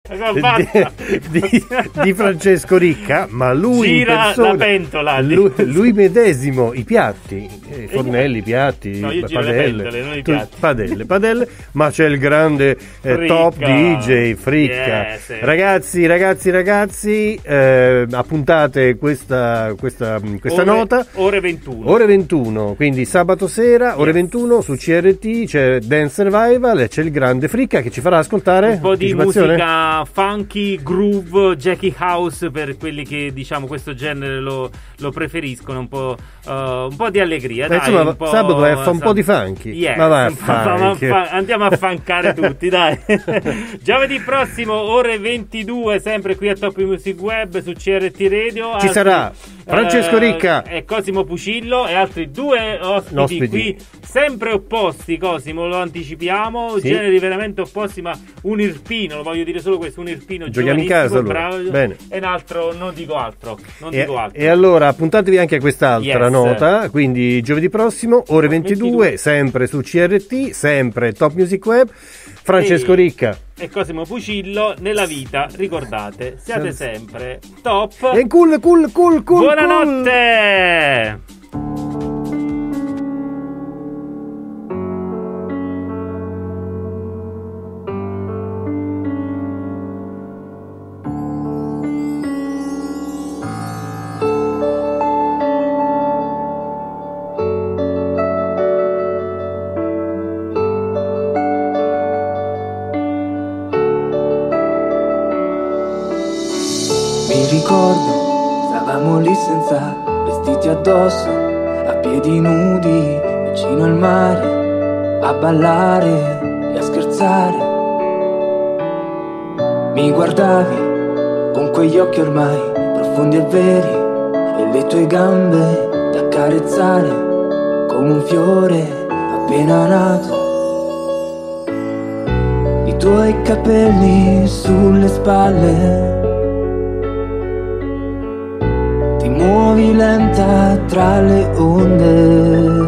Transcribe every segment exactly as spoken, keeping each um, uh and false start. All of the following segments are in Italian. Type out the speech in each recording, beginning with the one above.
di, di, di Francesco Ricca, ma lui gira in persona, la pentola, lui, lui medesimo i piatti, i fornelli, i piatti, no, io giro padelle, le pentole, non i tu, piatti. padelle, padelle, ma c'è il grande eh, top D J Fricca. Yes. Ragazzi, ragazzi, ragazzi, eh, appuntate questa, questa, questa ore, nota. Ore ventuno. Ore ventuno, quindi sabato sera, yes. Ore ventuno su C R T c'è Dance Survival e c'è il grande Fricca che ci farà ascoltare un po' di musica funky, groove, Jackie House per quelli che diciamo questo genere lo, lo preferiscono, un po', uh, un po' di allegria. Beh, dai, insomma, un po', sabato è fa un po' di funky. Yes, ma va, fa, fa, andiamo a fankare tutti, dai. Giovedì prossimo, ore ventidue, sempre qui a Top Music Web su C R T Radio. Ci altri, sarà Francesco Ricca eh, e Cosimo Pucillo e altri due ospiti, ospiti qui, sempre opposti. Cosimo, lo anticipiamo, sì. Generi veramente opposti, ma un irpino, lo voglio dire solo questo, un irpino giochiamo in casa bravo, bene. E un altro, non dico altro, non e, dico altro. E allora appuntatevi anche a quest'altra yes. nota, quindi giovedì prossimo, ore ventidue, ventidue, sempre su C R T, sempre Top Music Web, Francesco e, Ricca e Cosimo Pucillo. Nella vita, ricordate, siate sempre top e cool, cool, cool, cool. Buonanotte! Cool. Ricordo, stavamo lì senza vestiti addosso, a piedi nudi, vicino al mare, a ballare e a scherzare. Mi guardavi con quegli occhi ormai profondi e veri, e le tue gambe da accarezzare come un fiore appena nato. I tuoi capelli sulle spalle, muovi lenta tra le onde.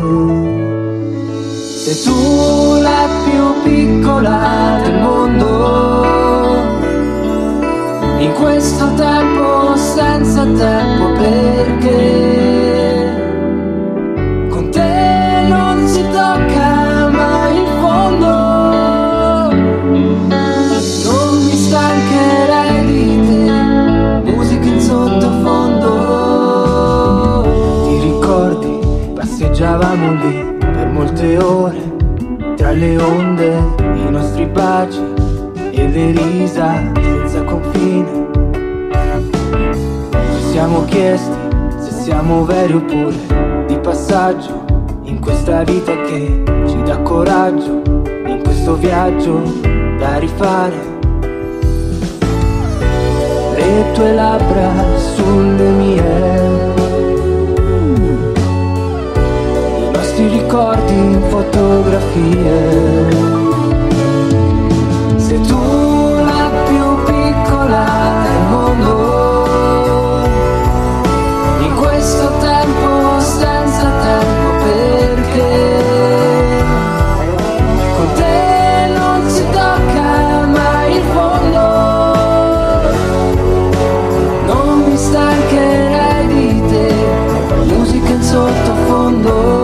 Sei tu la più piccola del mondo, in questo tempo senza tempo, perché con te non si tocca mai il fondo. Non mi stancherei di te, musica in sottofondo. Passeggiavamo lì per molte ore, tra le onde, i nostri baci e le risa senza confine. Ci siamo chiesti se siamo veri oppure di passaggio, in questa vita che ci dà coraggio, in questo viaggio da rifare. Le tue labbra sulle mie, ti ricordi in fotografie. Sei tu la più piccola del mondo, in questo tempo senza tempo, perché con te non si tocca mai il fondo. Non mi stancherei di te, musica in sottofondo.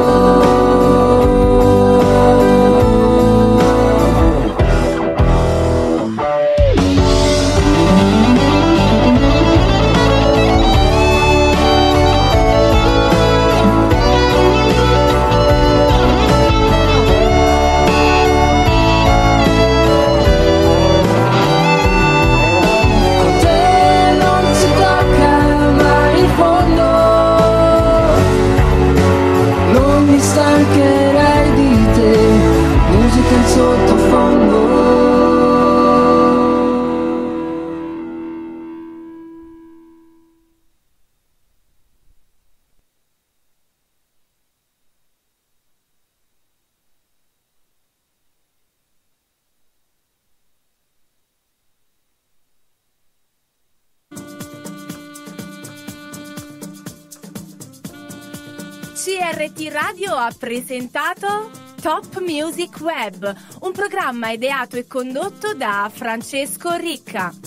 C R T Radio ha presentato Top Music Web, un programma ideato e condotto da Francesco Ricca.